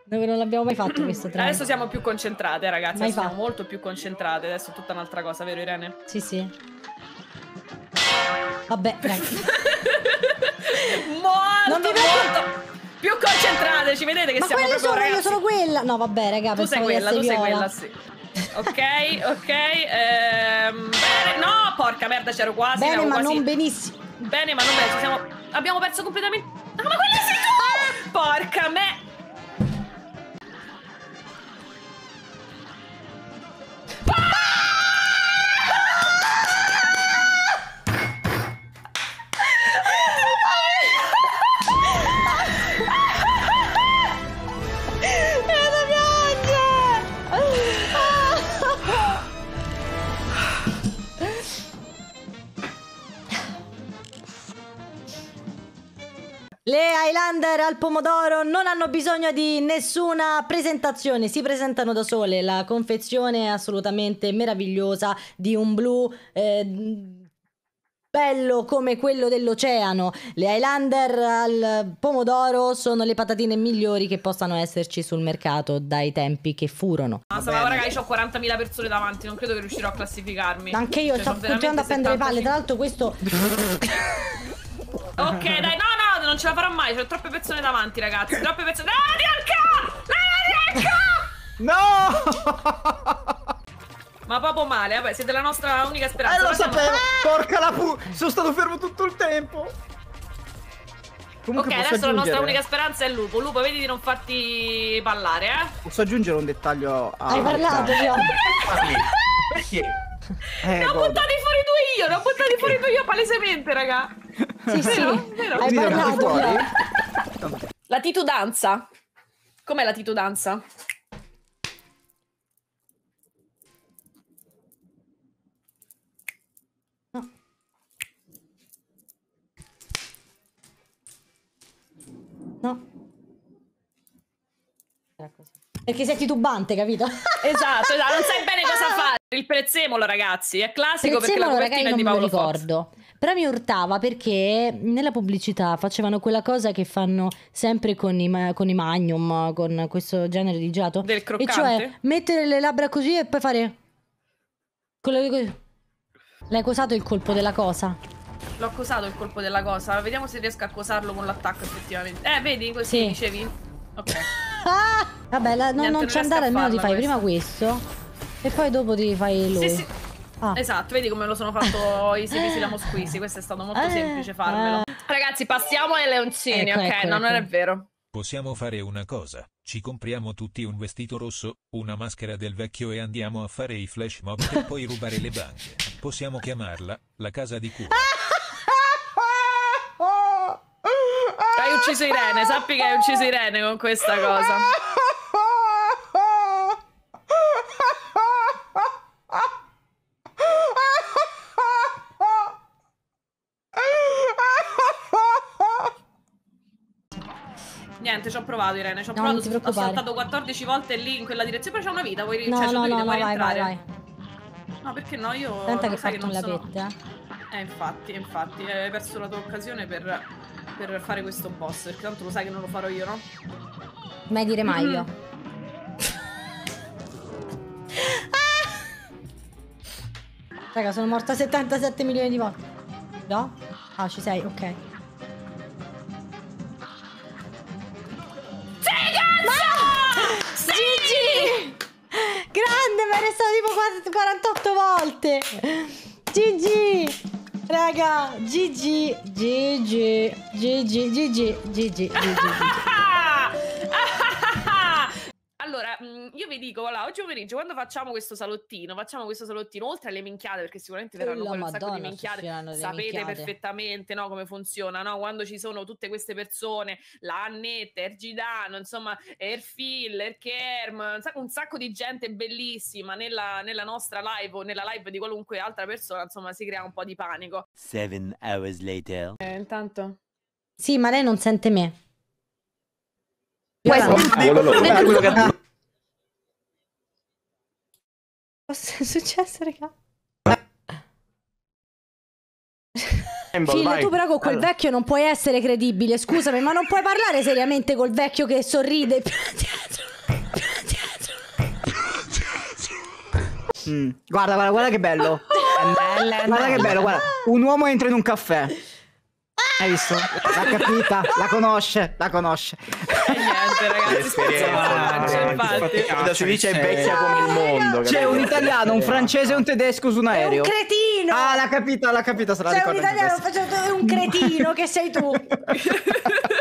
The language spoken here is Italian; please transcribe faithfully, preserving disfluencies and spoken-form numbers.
Dove non l'abbiamo mai fatto questo treno. Adesso siamo più concentrate, ragazzi. Mai Adesso fatto. siamo molto più concentrate. Adesso è tutta un'altra cosa, vero Irene? Sì, sì. Vabbè, dai. molto, Non vi molto più concentrate. Ci vedete che Ma siamo quelle proprio, sono, ragazzi... io sono quella. No, vabbè, raga, Tu sei pensavo di quella, tu essere sei Viola. quella, sì. Ok, ok. Ehm, bene. No, porca merda, c'ero quasi. Bene, ma quasi... non benissimo. Bene, ma non bene. Ci siamo... Abbiamo perso completamente... Ah, ma quella sei tu! Porca me... Le Highlander al pomodoro non hanno bisogno di nessuna presentazione, si presentano da sole. La confezione è assolutamente meravigliosa, di un blu eh, bello come quello dell'oceano. Le Highlander al pomodoro sono le patatine migliori che possano esserci sul mercato dai tempi che furono. Ma no, ragazzi, ho quarantamila persone davanti, non credo che riuscirò a classificarmi. Anche io, cioè, sto continuando a prendere le palle, tra l'altro questo... Ok, dai, no, no, non ce la farò mai, c'ho troppe persone davanti, ragazzi, troppe persone... No, Dianca! No! Ma proprio male, vabbè, siete la nostra unica speranza. Eh, lo Siamo... sapevo! Porca la pu... Sono stato fermo tutto il tempo! Comunque ok, posso adesso la nostra aggiungere... unica speranza è Lupo. Lupo, vedi di non farti ballare, eh? Posso aggiungere un dettaglio a... Hai parlato, io. Perché? Eh, ne ho godo. buttati fuori tu io, ne ho buttati fuori tu io palesemente, raga. Sì, sì, Vero? Vero? hai Quindi parlato, fuori? io. La titudanza. Com'è la titudanza? No. No. Era così. Perché sei titubante, capito? Esatto, esatto, non sai bene cosa fare. Il prezzemolo, ragazzi, è classico perché la Prezzemolo, copertina ragazzi, è di non me lo Paolo Fox. ricordo. Però mi urtava perché nella pubblicità facevano quella cosa che fanno sempre con i, ma- con i Magnum, con questo genere di gelato. Del E croccante? cioè mettere le labbra così e poi fare... Con le così. L'hai cosato il colpo della cosa? L'ho cosato il colpo della cosa. Vediamo se riesco a cosarlo con l'attacco effettivamente. Eh, vedi così Sì. dicevi? Ok. Ah! Vabbè, la- no, Niente, non non ci riesco andare, a almeno ti farla fai prima questo e poi dopo ti fai lui. Sì, sì. Ah. Esatto, vedi come lo sono fatto easy peasy lemon squeezy. Questo è stato molto Eh, semplice farmelo. eh. Ragazzi, passiamo ai leoncini, Ecco, ok? ecco, no, non ecco. è vero. Possiamo fare una cosa, ci compriamo tutti un vestito rosso, una maschera del vecchio e andiamo a fare i flash mob per poi rubare le banche. Possiamo chiamarla la casa di Cuba. Hai ucciso Irene, sappi che hai ucciso Irene con questa cosa. Niente, ci ho provato Irene, ci ho No, provato, non ti ho preoccupare. saltato quattordici volte lì in quella direzione, però c'è una vita, vuoi, No, cioè, c'è no, due vite, no, no, vuoi vai, vai, rientrare? vai. No, perché no, io... Tenta che sai fatto la sono... pette, eh. Eh, infatti, infatti, hai perso la tua occasione per, per fare questo boss, perché tanto lo sai che non lo farò io, no? Mai dire mai Mm-hmm. io. Raga, sono morta settantasette milioni di volte. No? Ah, ci sei, ok. Sì! Gigi! Grande, mi è restato tipo quarantotto volte. Gigi! Raga, Gigi, Gigi, Gigi, Gigi, Gigi, Gigi, Allora, mh, io vi dico, voilà, oggi pomeriggio quando facciamo questo salottino, facciamo questo salottino oltre alle minchiate, perché sicuramente verranno Oh, fuori un Madonna, sacco di minchiate, succedono delle sapete minchiate. perfettamente, no, come funziona, no? Quando ci sono tutte queste persone, la Annetta, Ergidano, insomma, Erfil, Erkerm, un sacco, un sacco di gente bellissima nella, nella nostra live o nella live di qualunque altra persona, insomma, si crea un po' di panico. Seven hours later. Eh, intanto... Sì, ma lei non sente me. Questo Guarda, è quello che... cosa è successo, raga? Rainbow, Phil, vai. tu però con quel Allora. vecchio non puoi essere credibile, scusami, ma non puoi parlare seriamente col vecchio che sorride più dietro. Mm. Guarda, guarda, guarda che bello. Guarda che bello, guarda. Un uomo entra in un caffè. Hai visto? L'ha capita, la conosce, la conosce. E niente, ragazzi, spazzato, infatti. Da si dice è vecchia come il mondo. C'è un italiano, un francese e un tedesco su un È aereo. un cretino! Ah, l'ha capita, l'ha capita, se la Sei un ricorda anche italiano, questa. faccio- è un cretino che sei tu.